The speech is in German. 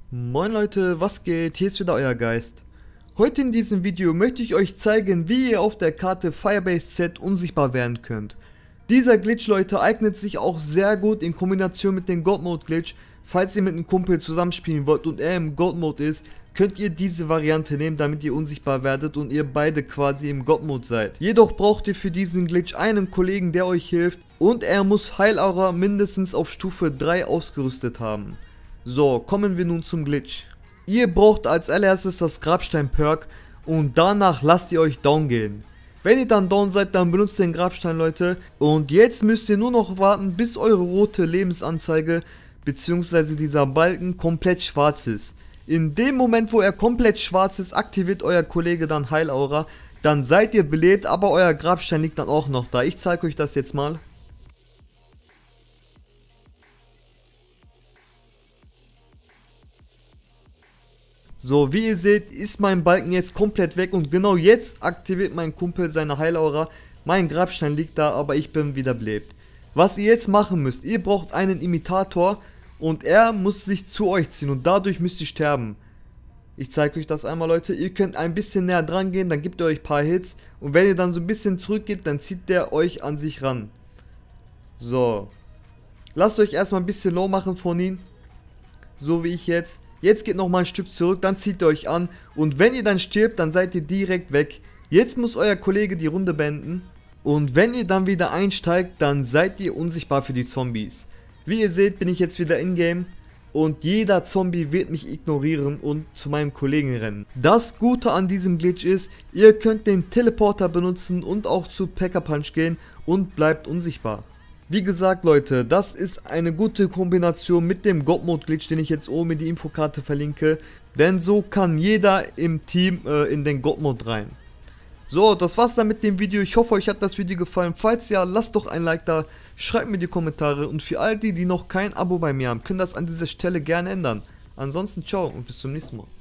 Moin Leute, was geht? Hier ist wieder euer Geist. Heute in diesem Video möchte ich euch zeigen, wie ihr auf der Karte Firebase Z unsichtbar werden könnt. Dieser Glitch, Leute, eignet sich auch sehr gut in Kombination mit dem God Mode Glitch. Falls ihr mit einem Kumpel zusammenspielen wollt und er im God Mode ist, könnt ihr diese Variante nehmen, damit ihr unsichtbar werdet und ihr beide quasi im God Mode seid. Jedoch braucht ihr für diesen Glitch einen Kollegen, der euch hilft, und er muss Heilaura mindestens auf Stufe 3 ausgerüstet haben. So, kommen wir nun zum Glitch. Ihr braucht als allererstes das Grabstein-Perk und danach lasst ihr euch down gehen. Wenn ihr dann down seid, dann benutzt den Grabstein, Leute. Und jetzt müsst ihr nur noch warten, bis eure rote Lebensanzeige bzw. dieser Balken komplett schwarz ist. In dem Moment, wo er komplett schwarz ist, aktiviert euer Kollege dann Heilaura. Dann seid ihr belebt, aber euer Grabstein liegt dann auch noch da. Ich zeige euch das jetzt mal. So, wie ihr seht, ist mein Balken jetzt komplett weg und genau jetzt aktiviert mein Kumpel seine Heilaura. Mein Grabstein liegt da, aber ich bin wieder belebt. Was ihr jetzt machen müsst, ihr braucht einen Imitator und er muss sich zu euch ziehen und dadurch müsst ihr sterben. Ich zeige euch das einmal, Leute. Ihr könnt ein bisschen näher dran gehen, dann gibt er euch ein paar Hits und wenn ihr dann so ein bisschen zurückgeht, dann zieht der euch an sich ran. So. Lasst euch erstmal ein bisschen low machen von ihm. So wie ich jetzt. Jetzt geht nochmal ein Stück zurück, dann zieht ihr euch an und wenn ihr dann stirbt, dann seid ihr direkt weg. Jetzt muss euer Kollege die Runde beenden und wenn ihr dann wieder einsteigt, dann seid ihr unsichtbar für die Zombies. Wie ihr seht, bin ich jetzt wieder in-game und jeder Zombie wird mich ignorieren und zu meinem Kollegen rennen. Das Gute an diesem Glitch ist, ihr könnt den Teleporter benutzen und auch zu Pack-a-Punch gehen und bleibt unsichtbar. Wie gesagt, Leute, das ist eine gute Kombination mit dem God Mode Glitch, den ich jetzt oben in die Infokarte verlinke. Denn so kann jeder im Team in den God Mode rein. So, das war's dann mit dem Video. Ich hoffe, euch hat das Video gefallen. Falls ja, lasst doch ein Like da, schreibt mir die Kommentare. Und für all die, die noch kein Abo bei mir haben, können das an dieser Stelle gerne ändern. Ansonsten ciao und bis zum nächsten Mal.